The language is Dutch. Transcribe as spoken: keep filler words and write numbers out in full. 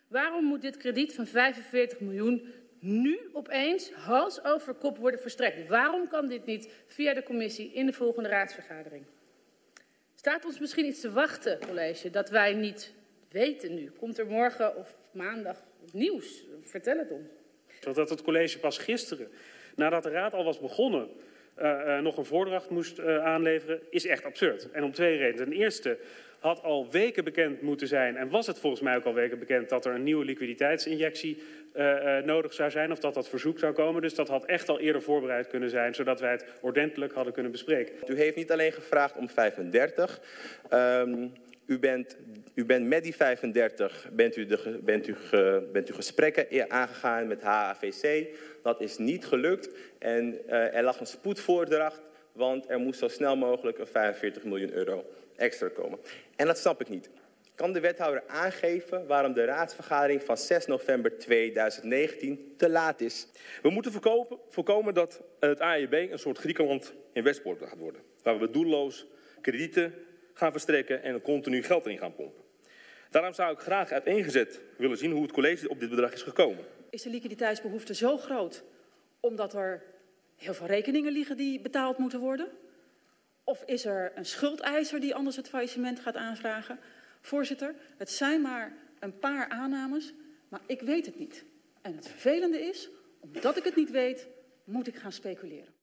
Waarom moet dit krediet van vijfenveertig miljoen nu opeens hals over kop worden verstrekt? Waarom kan dit niet via de commissie in de volgende raadsvergadering? Staat ons misschien iets te wachten, college, dat wij niet weten nu? Komt er morgen of maandag nieuws? Vertel het ons. Dat het college pas gisteren, nadat de raad al was begonnen, uh, uh, nog een voordracht moest uh, aanleveren, is echt absurd. En om twee redenen. Ten eerste had al weken bekend moeten zijn, en was het volgens mij ook al weken bekend, dat er een nieuwe liquiditeitsinjectie uh, uh, nodig zou zijn, of dat dat verzoek zou komen. Dus dat had echt al eerder voorbereid kunnen zijn, zodat wij het ordentelijk hadden kunnen bespreken. U heeft niet alleen gevraagd om vijfendertig. Um, u, bent, u bent met die vijfendertig bent u, de, bent, u ge, bent u gesprekken aangegaan met H A V C. Dat is niet gelukt en uh, er lag een spoedvoordracht, want er moest zo snel mogelijk een vijfenveertig miljoen euro extra komen. En dat snap ik niet. Kan de wethouder aangeven waarom de raadsvergadering van zes november tweeduizend negentien te laat is? We moeten voorkomen, voorkomen dat het A I B een soort Griekenland in Westpoort gaat worden. Waar we doelloos kredieten gaan verstrekken en continu geld erin gaan pompen. Daarom zou ik graag uiteengezet willen zien hoe het college op dit bedrag is gekomen. Is de liquiditeitsbehoefte zo groot omdat er heel veel rekeningen liggen die betaald moeten worden? Of is er een schuldeiser die anders het faillissement gaat aanvragen? Voorzitter, het zijn maar een paar aannames, maar ik weet het niet. En het vervelende is, omdat ik het niet weet, moet ik gaan speculeren.